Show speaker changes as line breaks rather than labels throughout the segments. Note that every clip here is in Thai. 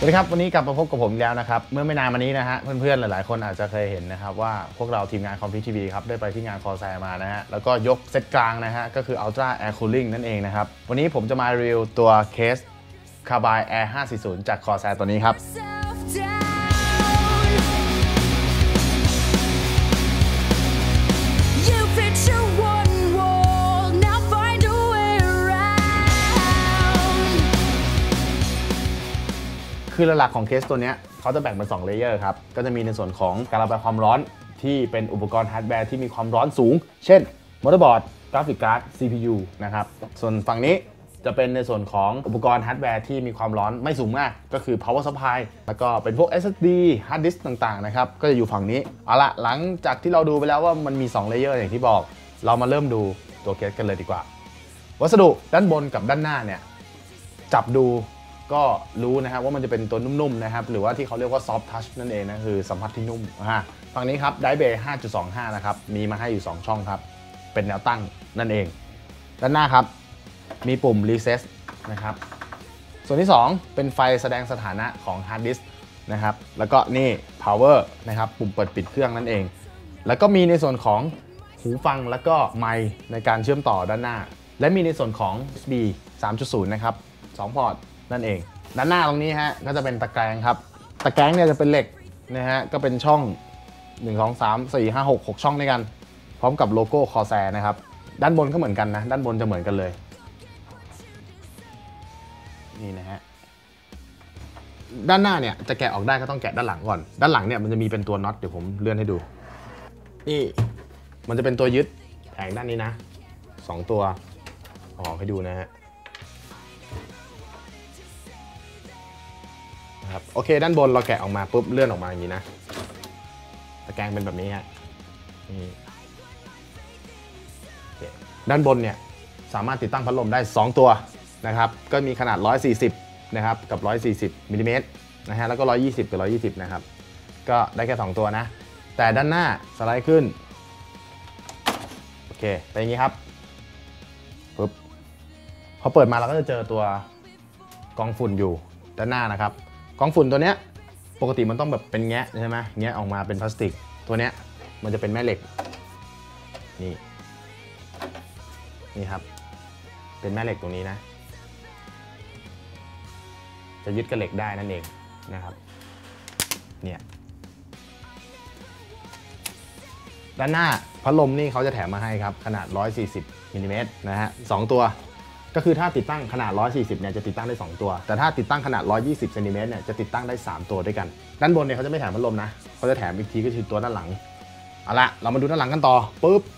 สวัสดีครับวันนี้กลับมาพบกับผมอีกแล้วนะครับเมื่อไม่นานมานี้นะฮะเพื่อนๆหลายๆคนอาจจะเคยเห็นนะครับว่าพวกเราทีมงานคอมพิวทีวีครับได้ไปที่งานคอแซมานะฮะแล้วก็ยกเซตกลางนะฮะก็คือ Ultra Air Cooling นั่นเองนะครับวันนี้ผมจะมารีวิวตัวเคส Carbide Air 540 จากคอแซตัวนี้ครับคือหลักๆของเคสตัวนี้เขาจะแบ่งเป็น2เลเยอร์ครับก็จะมีในส่วนของการระบายความร้อนที่เป็นอุปกรณ์ฮาร์ดแวร์ที่มีความร้อนสูงเช่นมอเตอร์บอร์ดกราฟิกการ์ด CPU นะครับส่วนฝั่งนี้จะเป็นในส่วนของอุปกรณ์ฮาร์ดแวร์ที่มีความร้อนไม่สูงมากก็คือ power supply แล้วก็เป็นพวก SSD hard disk ต่างๆนะครับก็จะอยู่ฝั่งนี้เอาละหลังจากที่เราดูไปแล้วว่ามันมี2เลเยอร์อย่างที่บอกเรามาเริ่มดูตัวเคสกันเลยดีกว่าวัสดุด้านบนกับด้านหน้าเนี่ยจับดูก็รู้นะครับว่ามันจะเป็นตัวนุ่มๆนะครับหรือว่าที่เขาเรียกว่า soft touch นั่นเองนะคือสัมผัสที่นุ่มฝั่งนี้ครับไดเบย์ 5.25 นะครับมีมาให้อยู่2ช่องครับเป็นแนวตั้งนั่นเองด้านหน้าครับมีปุ่ม reset นะครับส่วนที่2เป็นไฟแสดงสถานะของ hard disk นะครับแล้วก็นี่ power นะครับปุ่มเปิดปิดเครื่องนั่นเองแล้วก็มีในส่วนของหูฟังแล้วก็ไมค์ในการเชื่อมต่อด้านหน้าและมีในส่วนของ USB 3.0 นะครับ2พอร์ตนั่นเองด้านหน้าตรงนี้ฮะก็จะเป็นตะแกรงครับตะแกรงเนี่ยจะเป็นเหล็กนะฮะก็เป็นช่อง1 2 3 4 5 6 6ช่องด้วยกันพร้อมกับโลโก้คอแซนะครับด้านบนก็เหมือนกันนะด้านบนจะเหมือนกันเลยนี่นะฮะด้านหน้าเนี่ยจะแกะออกได้ก็ต้องแกะด้านหลังก่อนด้านหลังเนี่ยมันจะมีเป็นตัวน็อตเดี๋ยวผมเลื่อนให้ดูนี่มันจะเป็นตัวยึดแผงด้านนี้นะ2ตัวออกให้ดูนะฮะโอเคด้านบนเราแกะออกมาปุ๊บเลื่อนออกมาอย่างนี้นะตะแกรงเป็นแบบนี้ฮะนี่ด้านบนเนี่ยสามารถติดตั้งพัดลมได้2ตัวนะครับก็มีขนาด140นะครับกับ140มิลลิเมตรนะฮะแล้วก็120กับ120นะครับก็ได้แค่2ตัวนะแต่ด้านหน้าสไลด์ขึ้นโอเคเป็นอย่างนี้ครับปุ๊บพอเปิดมาเราก็จะเจอตัวกองฝุ่นอยู่ด้านหน้านะครับกองฝุ่นตัวเนี้ยปกติมันต้องแบบเป็นแงะใช่ไหมแงะออกมาเป็นพลาสติกตัวเนี้ยมันจะเป็นแม่เหล็กนี่ครับเป็นแม่เหล็กตรงนี้นะจะยึดกับเหล็กได้นั่นเองนะครับเนี่ยด้านหน้าพัดลมนี่เขาจะแถมมาให้ครับขนาด140มิลลิเมตรนะฮะ2ตัวก็คือถ้าติดตั้งขนาด140เนี่ยจะติดตั้งได้2ตัวแต่ถ้าติดตั้งขนาด120เซนติเมตรเนี่ยจะติดตั้งได้3ตัวด้วยกันด้านบนเนี่ยเขาจะไม่แถมพัดลมนะเขาจะแถมอีกทีก็คือตัวด้านหลังเอาละเรามาดูด้านหลังกันต่อปุ๊บ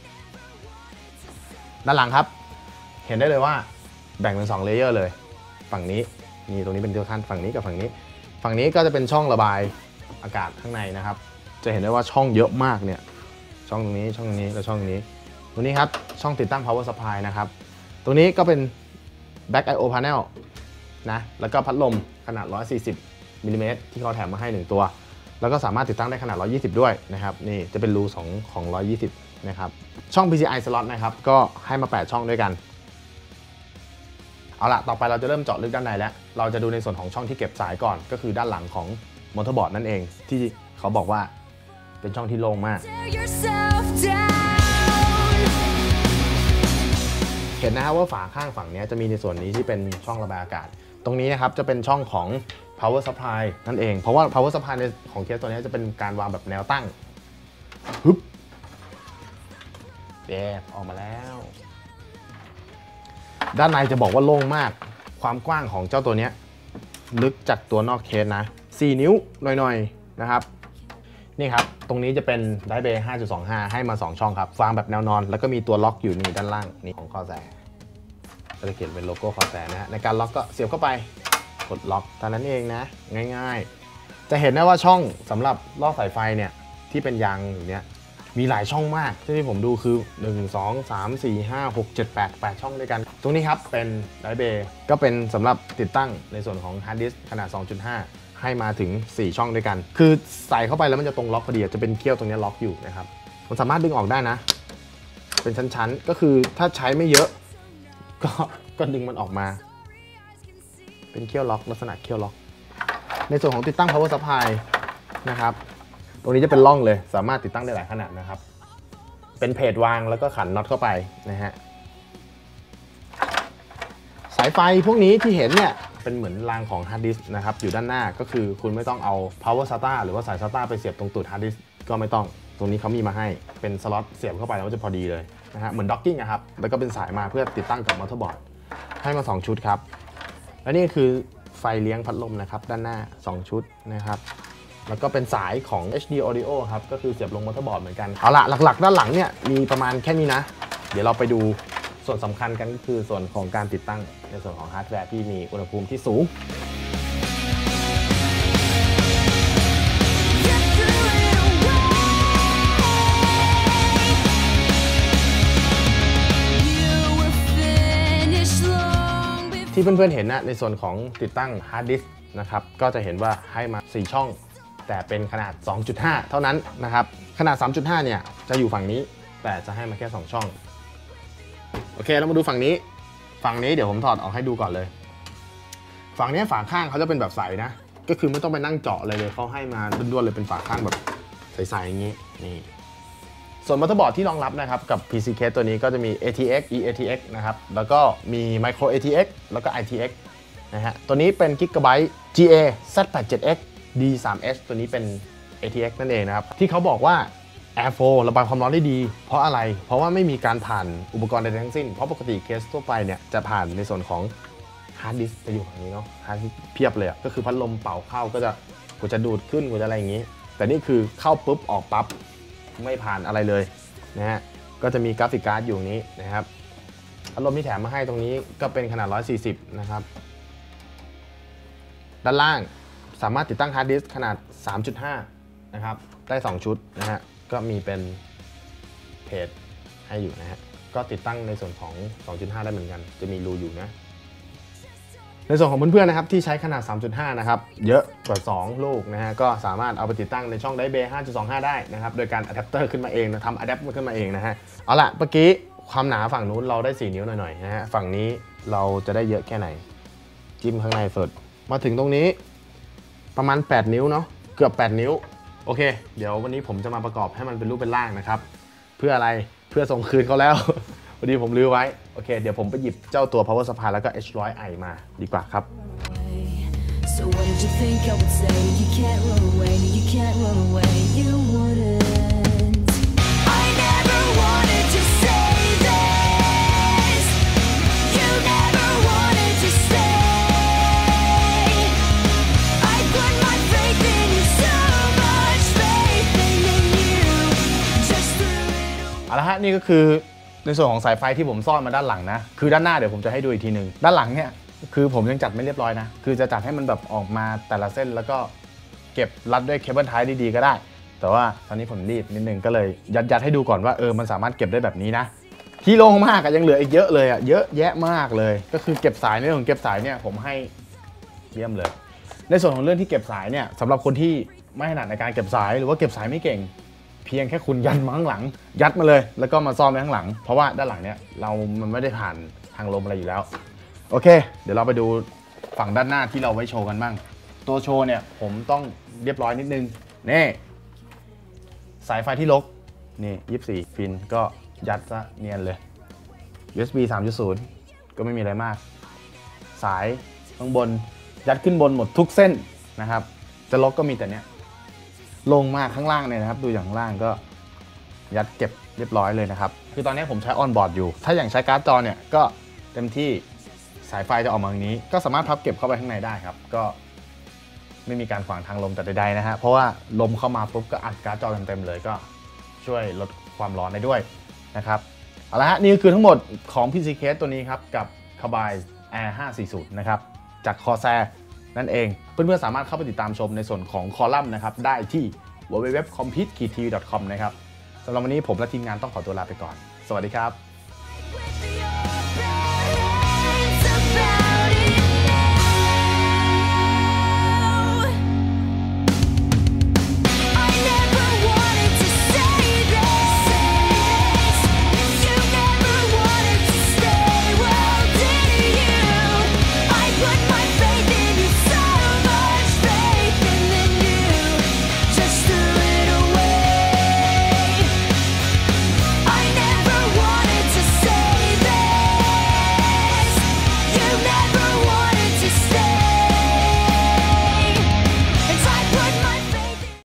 ด้านหลังครับเห็นได้เลยว่าแบ่งเป็น2เลเยอร์เลยฝั่งนี้นี่ตรงนี้เป็นตัวขั้นฝั่งนี้กับฝั่งนี้ก็จะเป็นช่องระบายอากาศข้างในนะครับจะเห็นได้ว่าช่องเยอะมากเนี่ยช่องตรงนี้ช่องนี้และช่องนี้ตรงนี้ครับช่องติดตั้ง power supply นะครับตรงนี้ก็เป็น back I/O panel นะแล้วก็พัดลมขนาด140มิลลิเมตรที่เขาแถมมาให้1ตัวแล้วก็สามารถติดตั้งได้ขนาด120ด้วยนะครับนี่จะเป็นรูของ120นะครับช่อง PCI slot นะครับก็ให้มา8ช่องด้วยกันเอาละต่อไปเราจะเริ่มเจาะลึกด้านในแล้วเราจะดูในส่วนของช่องที่เก็บสายก่อนก็คือด้านหลังของมอเตอร์บอร์ดนั่นเองที่เขาบอกว่าเป็นช่องที่โล่งมากเห็นนะครับว่าฝาข้างฝั่งนี้จะมีในส่วนนี้ที่เป็นช่องระบายอากาศตรงนี้นะครับจะเป็นช่องของ power supply นั่นเองเพราะว่า power supply ในของเคสตัวนี้จะเป็นการวางแบบแนวตั้งฮึบแอบออกมาแล้วด้านในจะบอกว่าโล่งมากความกว้างของเจ้าตัวนี้ลึกจากตัวนอกเคสนะ4 นิ้วหน่อยๆนะครับนี่ครับตรงนี้จะเป็นไดเบย์ 5.25 ให้มา2ช่องครับวางแบบแนวนอนแล้วก็มีตัวล็อกอยู่นี่ด้านล่างนี่ของคอแซก็จะเขียนเป็นโลโก้คอแซนะฮะในการล็อกก็เสียบเข้าไปกดล็อกเท่านั้นเองนะง่ายๆจะเห็นได้ว่าช่องสำหรับลอกสายไฟเนี่ยที่เป็นยางอย่างเนี้ยมีหลายช่องมากที่ผมดูคือ1 2 3 4 5 6 7 8ช่องด้วยกันตรงนี้ครับเป็นไดเบย์ก็เป็นสำหรับติดตั้งในส่วนของฮาร์ดดิสก์ขนาด 2.5 ให้มาถึง4ช่องด้วยกันคือใส่เข้าไปแล้วมันจะตรงล็อกพอดีจะเป็นเขี้ยวตรงนี้ล็อกอยู่นะครับมันสามารถดึงออกได้นะเป็นชั้นๆก็คือถ้าใช้ไม่เยอะก็ดึงมันออกมาเป็นเขี้ยวล็อกลักษณะเขี้ยวล็อกในส่วนของติดตั้ง power supply นะครับตรงนี้จะเป็นร่องเลยสามารถติดตั้งได้หลายขนาดนะครับเป็นเพจวางแล้วก็ขันน็อตเข้าไปนะฮะสายไฟพวกนี้ที่เห็นเนี่ยเป็นเหมือนรางของฮาร์ดดิสก์นะครับอยู่ด้านหน้าก็คือคุณไม่ต้องเอา power SATA หรือว่าสาย SATA ไปเสียบตรงตูดฮาร์ดดิสก์ก็ไม่ต้องตรงนี้เขามีมาให้เป็นสล็อตเสียบเข้าไปแล้วจะพอดีเลยนะฮะเหมือนด็อกกิ้งนะครับแล้วก็เป็นสายมาเพื่อติดตั้งกับมอเตอร์บอร์ดให้มา2ชุดครับและนี่คือไฟเลี้ยงพัดลมนะครับด้านหน้า2ชุดนะครับแล้วก็เป็นสายของ HD Audio ครับก็คือเสียบลงมอเตอร์บอร์ดเหมือนกันเอาละหลักๆด้านหลังเนี่ยมีประมาณแค่นี้นะเดี๋ยวเราไปดูส่วนสำคัญกันก็คือส่วนของการติดตั้งในส่วนของฮาร์ดแวร์ที่มีอุณหภูมิที่สูงที่เพื่อนๆเห็นนะในส่วนของติดตั้งฮาร์ดดิสก์นะครับก็จะเห็นว่าให้มา4ช่องแต่เป็นขนาด 2.5 เท่านั้นนะครับขนาด 3.5 เนี่ยจะอยู่ฝั่งนี้แต่จะให้มาแค่2ช่องโอเคเรามาดูฝั่งนี้เดี๋ยวผมถอดออกให้ดูก่อนเลยฝั่งนี้ฝาข้างเขาจะเป็นแบบใสนะก็คือไม่ต้องไปนั่งเจาะเลยเขาให้มาด้วนๆเลยเป็นฝาข้างแบบใสๆอย่างนี้นี่ส่วนมอเตอร์บอร์ดที่รองรับนะครับกับ PC case ตัวนี้ก็จะมี ATX eATX นะครับแล้วก็มี Micro ATX แล้วก็ ITX นะฮะตัวนี้เป็น Gigabyte GA Z87X D3S ตัวนี้เป็น ATX นั่นเองนะครับที่เขาบอกว่า Airflow ระบายความร้อนได้ดีเพราะอะไรเพราะว่าไม่มีการผ่านอุปกรณ์ใดทั้งสิ้นเพราะปกติเคสทั่วไปเนี่ยจะผ่านในส่วนของฮาร์ดดิสก์จะอยู่ฝั่งนี้เนาะฮาร์ดดิสก์เพียบเลยก็คือพัดลมเป่าเข้าก็จะดูดขึ้นก็จะอะไรอย่างนี้แต่นี่คือเข้าปุ๊บออกปั๊บไม่ผ่านอะไรเลยนะฮะก็จะมีกราฟิกการ์ดอยู่นี้นะครับพัดลมที่แถมมาให้ตรงนี้ก็เป็นขนาด140นะครับด้านล่างสามารถติดตั้งฮาร์ดดิสก์ขนาด 3.5 นะครับได้2ชุดนะฮะก็มีเป็นเพจให้อยู่นะฮะก็ติดตั้งในส่วนของ 2.5 ได้เหมือนกันจะมีรูอยู่นะในส่วนของเพื่อนๆนะครับที่ใช้ขนาด 3.5 นะครับเยอะกว่า2ลูกนะฮะก็สามารถเอาไปติดตั้งในช่องไดเบย์ 5.25 ได้นะครับโดยการอะแดปเตอร์ขึ้นมาเองนะทำอะแดปมันขึ้นมาเองนะฮะเอาละเมื่อกี้ความหนาฝั่งนู้นเราได้4นิ้วหน่อยๆนะฮะฝั่งนี้เราจะได้เยอะแค่ไหนจิ้มข้างในสุดมาถึงตรงนี้ประมาณ8นิ้วเนาะเกือบ8นิ้วโอเคเดี๋ยววันนี้ผมจะมาประกอบให้มันเป็นรูปเป็นร่างนะครับเพื่ออะไรเพื่อส่งคืนเขาแล้ว วันนี้ผมลือไว้โอเคเดี๋ยวผมไปหยิบเจ้าตัว power supply แล้วก็ H100i มาดีกว่าครับ So what did you think I would say? You can't run away, no you can't run away, you wouldn't. I never wanted to say this. You never wanted to stay. I put my faith in you, so much faith in you. Just threw it away. เอาละฮะนี่ก็คือในส่วนของสายไฟที่ผมซ่อนมาด้านหลังนะคือด้านหน้าเดี๋ยวผมจะให้ดูอีกทีหนึ่งด้านหลังเนี่ยคือผมยังจัดไม่เรียบร้อยนะคือจะจัดให้มันแบบออกมาแต่ละเส้นแล้วก็เก็บรัดด้วยเคเบิลไทป์ดีๆก็ได้แต่ว่าตอนนี้ผมรีบนิดนึงก็เลยยัดให้ดูก่อนว่ามันสามารถเก็บได้แบบนี้นะที่โล่งมากยังเหลืออีกเยอะเลยเยอะแยะมากเลยก็คือเก็บสายในเรื่องของเก็บสายเนี่ยผมให้เยี่ยมเลยในส่วนของเรื่องที่เก็บสายเนี่ยสำหรับคนที่ไม่ถนัดในการเก็บสายหรือว่าเก็บสายไม่เก่งเพียงแค่คุณยัดมาข้างหลังยัดมาเลยแล้วก็มาซ่อนไว้ข้างหลังเพราะว่าด้านหลังเนี่ยมันไม่ได้ผ่านทางลมอะไรอยู่แล้วโอเคเดี๋ยวเราไปดูฝั่งด้านหน้าที่เราไว้โชว์กันบ้างตัวโชว์เนี่ยผมต้องเรียบร้อยนิดนึงนี่สายไฟที่ลกนี่24ฟินก็ยัดซะเนียนเลย USB 3.0 ก็ไม่มีอะไรมากสายข้างบนยัดขึ้นบนหมดทุกเส้นนะครับจะลกก็มีแต่เนี้ยลงมากข้างล่างเนี่ยนะครับดูอย่างข้างล่างก็ยัดเก็บเรียบร้อยเลยนะครับคือตอนนี้ผมใช้ออนบอร์ดอยู่ถ้าอย่างใช้การ์ดจอเนี่ยก็เต็มที่สายไฟจะออกมาอย่างนี้ก็สามารถพับเก็บเข้าไปข้างในได้ครับก็ไม่มีการขวางทางลมแต่ใดๆนะฮะเพราะว่าลมเข้ามาปุ๊บก็อัดการ์ดจอเต็มๆเลยก็ช่วยลดความร้อนได้ด้วยนะครับเอาละฮะนี่คือทั้งหมดของ PC Case ตัวนี้ครับกับ Kobay Air 540นะครับจาก Corsair นั่นเองเพื่อนๆสามารถเข้าไปติดตามชมในส่วนของคอลัมน์นะครับได้ที่ www.compete-tv.com นะครับสำหรับวันนี้ผมและทีมงานต้องขอตัวลาไปก่อนสวัสดีครับ